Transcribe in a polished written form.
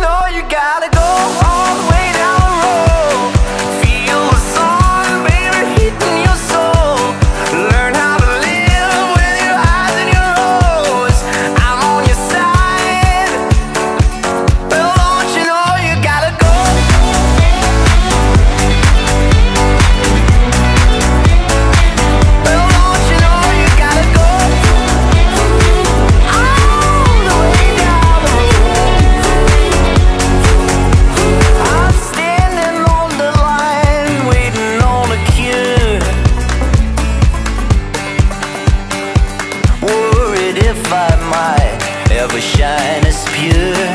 know you gotta go all the way down the road. Feel the sun, baby, hitting your soul. Learn how to live with your highs and your lows. I'm on your side. Well, don't you know you gotta go? Well, don't you know you gotta go all the way down the road. I'm standing on the line, waiting on a cure. Worried if I might ever shine as pure.